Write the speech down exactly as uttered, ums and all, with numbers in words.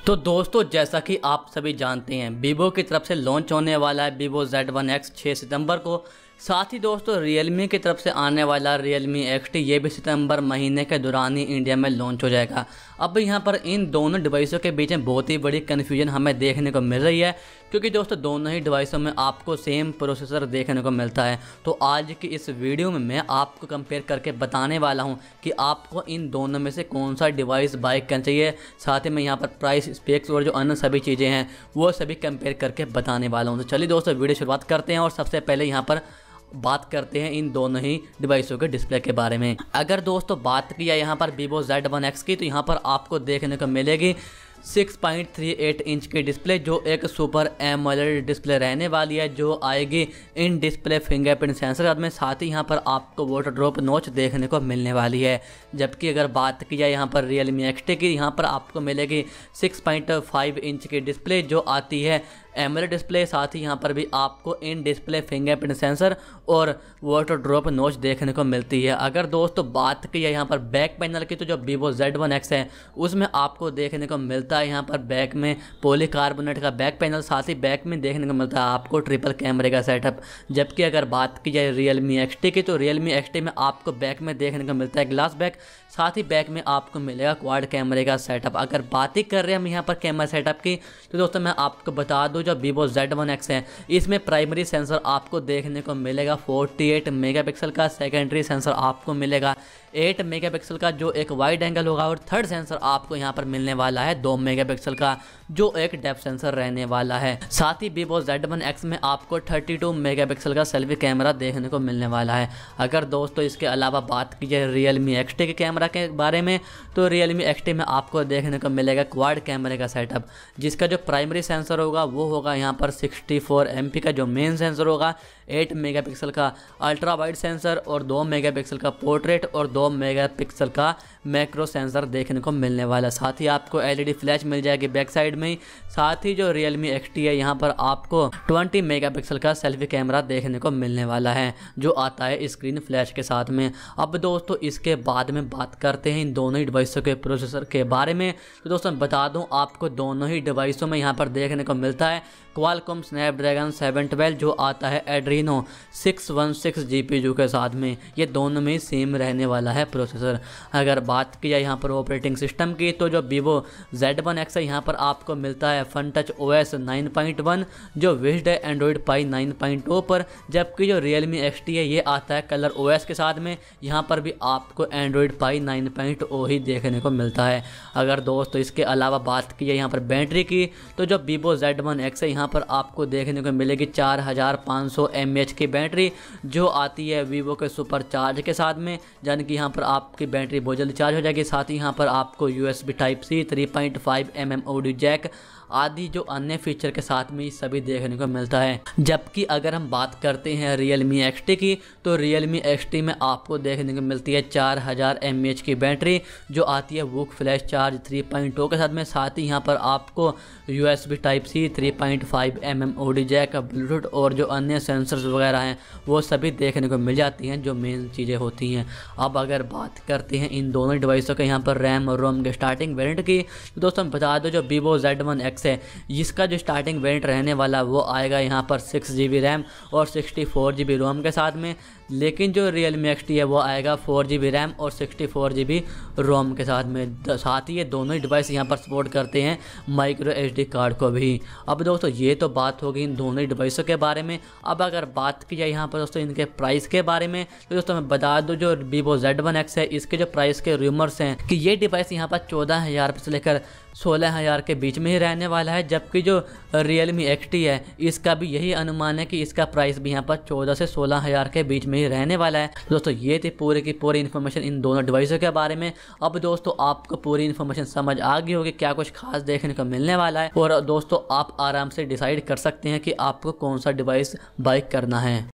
तो दोस्तों, जैसा कि आप सभी जानते हैं, वीवो की तरफ से लॉन्च होने वाला है वीवो ज़ेड वन एक्स छह सितंबर को। साथ ही दोस्तों, रियलमी की तरफ से आने वाला रियलमी एक्स टी ये भी सितंबर महीने के दौरान ही इंडिया में लॉन्च हो जाएगा। अब यहाँ पर इन दोनों डिवाइसों के बीच में बहुत ही बड़ी कन्फ्यूजन हमें देखने को मिल रही है, क्योंकि दोस्तों दोनों ही डिवाइसों में आपको सेम प्रोसेसर देखने को मिलता है। तो आज की इस वीडियो में मैं आपको कंपेयर करके बताने वाला हूँ कि आपको इन दोनों में से कौन सा डिवाइस बाय करना चाहिए। साथ ही मैं यहाँ पर प्राइस, स्पेक्स और जो अन्य सभी चीज़ें हैं वो सभी कंपेयर करके बताने वाला हूँ। तो चलिए दोस्तों, वीडियो शुरुआत करते हैं और सबसे पहले यहाँ पर बात करते हैं इन दोनों ही डिवाइसों के डिस्प्ले के बारे में। अगर दोस्तों बात की जाए यहाँ पर वीवो ज़ेड वन एक्स की, तो यहाँ पर आपको देखने को मिलेगी six point three eight inch की डिस्प्ले, जो एक सुपर एमोलेड डिस्प्ले रहने वाली है, जो आएगी इन डिस्प्ले फिंगरप्रिंट सेंसर में। साथ ही यहाँ पर आपको वाटर ड्रॉप नॉच देखने को मिलने वाली है। जबकि अगर बात की जाए यहाँ पर रियलमी एक्स टी की, यहाँ पर आपको मिलेगी सिक्स पॉइंट फाइव इंच की डिस्प्ले, जो आती है एमोलेड डिस्प्ले। साथ ही यहाँ पर भी आपको इन डिस्प्ले फिंगरप्रिंट सेंसर और वाटर ड्रॉप नॉच देखने को मिलती है। अगर दोस्तों बात की जाए यहाँ पर बैक पैनल की, तो जो वीवो ज़ेड वन एक्स है उसमें आपको देखने को मिलता है यहाँ पर बैक में पॉलीकार्बोनेट का बैक पैनल। साथ ही बैक में देखने को मिलता है आपको ट्रिपल कैमरे का सेटअप। जबकि अगर बात की जाए रियलमी एक्स टी की, तो रियलमी एक्स टी में आपको बैक में देखने को मिलता है ग्लास बैक। साथ ही बैक में आपको मिलेगा क्वाड कैमरे का सेटअप। अगर बात ही कर रहे हैं हम यहाँ पर कैमरा सेटअप की, तो दोस्तों मैं आपको बता दूं, जो वीवो ज़ेड वन एक्स है इसमें प्राइमरी सेंसर आपको देखने को मिलेगा अड़तालीस मेगापिक्सल का। सेकेंडरी सेंसर आपको मिलेगा आठ मेगापिक्सल का, जो एक वाइड एंगल होगा। और थर्ड सेंसर आपको यहाँ पर मिलने वाला है दो मेगापिक्सल का, जो एक डेप्थ सेंसर रहने वाला है। साथ ही वीवो ज़ेड वन एक्स में आपको बत्तीस मेगापिक्सल का सेल्फी कैमरा देखने को मिलने वाला है। अगर दोस्तों इसके अलावा बात की जाए रियलमी एक्स टी के कैमरा के बारे में, तो रियलमी एक्स टी में आपको देखने को मिलेगा क्वाड कैमरे का सेटअप, जिसका जो प्राइमरी सेंसर होगा वो होगा यहाँ पर सिक्सटी फोर एम पी का। जो मेन सेंसर होगा आठ मेगापिक्सल का अल्ट्रा वाइड सेंसर और दो मेगापिक्सल का पोर्ट्रेट और दो मेगापिक्सल का मैक्रो सेंसर देखने को मिलने वाला। साथ ही आपको एलईडी फ्लैश मिल जाएगी बैक साइड में ही। साथ ही जो रियलमी एक्स टी है यहाँ पर आपको बीस मेगापिक्सल का सेल्फी कैमरा देखने को मिलने वाला है, जो आता है स्क्रीन फ्लैश के साथ में। अब दोस्तों इसके बाद में बात करते हैं इन दोनों ही डिवाइसों के प्रोसेसर के बारे में। तो दोस्तों बता दूं, आपको दोनों ही डिवाइसों में यहाँ पर देखने को मिलता है क्वालकॉम स्नैपड्रैगन सेवन ट्वेल्व, जो आता है Adreno six one six GPU के साथ में। ये दोनों में सेम रहने वाला है प्रोसेसर। अगर बात की जाए यहाँ पर ऑपरेटिंग सिस्टम की, तो जो वीवो ज़ेड वन एक्स है यहाँ पर आपको मिलता है Fun Touch O S nine point one, जो विज्ड है Android Pie nine point O पर। जबकि जो रियलमी एक्स टी है ये आता है कलर ओ एस के साथ में। यहाँ पर भी आपको Android Pie nine point O ही देखने को मिलता है। अगर दोस्तों इसके अलावा बात की जाए यहाँ पर बैटरी की, तो जो वीवो ज़ेड वन एक्स है यहाँ पर आपको देखने को मिलेगी चार हज़ार पाँच सौ एम ए एच की बैटरी, जो आती है वीवो के सुपर चार्ज के साथ में। यानी कि यहाँ पर आपकी बैटरी बहुत जल्दी चार्ज हो जाएगी। साथ ही यहाँ पर आपको USB type C, three point five M M audio jack आदि जो अन्य फीचर के साथ में सभी देखने को मिलता है। जबकि अगर हम बात करते हैं रियलमी एक्स टी की, तो रियलमी एक्स टी में आपको देखने को मिलती है चार हज़ार एम ए एच की बैटरी, जो आती है VOOC flash charge three point O के साथ में। साथ ही यहाँ पर आपको USB type C, three point five M M audio jack, Bluetooth और जो अन्य सेंसर्स वगैरह हैं वो सभी देखने को मिल जाती हैं, जो मेन चीज़ें होती हैं। अब अगर बात करते हैं इन दोनों डिवाइसों के यहाँ पर रैम और रोम के स्टार्टिंग वेरिएंट की, तो दोस्तों बता दो, जो वीवो ज़ेड वन एक्स है इसका जो स्टार्टिंग वेरिएंट रहने वाला वो आएगा यहाँ पर सिक्स जी बी रैम और sixty four G B ROM के साथ में। लेकिन जो रियलमी एक्स टी है वो आएगा फोर जी बी रैम और sixty four G B ROM के साथ में। साथ ही ये दोनों ही डिवाइस यहाँ पर सपोर्ट करते हैं माइक्रो एच डी कार्ड को भी। अब दोस्तों ये तो बात होगी इन दोनों ही डिवाइसों के बारे में। अब अगर बात की जाए यहाँ पर दोस्तों इनके प्राइस के बारे में, तो दोस्तों मैं बता दूँ, जो वीवो ज़ेड वन एक्स है इसके जो प्राइस के रूमर्स हैं कि ये डिवाइस यहाँ पर चौदह हज़ार से लेकर सोलह हज़ार के बीच में ही रहने वाला है। जबकि जो रियलमी एक्स टी है इसका भी यही अनुमान है कि इसका प्राइस भी यहाँ पर चौदह से सोलह हज़ार के बीच में ही रहने वाला है। दोस्तों ये थी पूरी की पूरी इन्फॉर्मेशन इन दोनों डिवाइसों के बारे में। अब दोस्तों आपको पूरी इन्फॉर्मेशन समझ आ गई होगी क्या कुछ खास देखने को मिलने वाला है, और दोस्तों आप आराम से डिसाइड कर सकते हैं कि आपको कौन सा डिवाइस बाय करना है।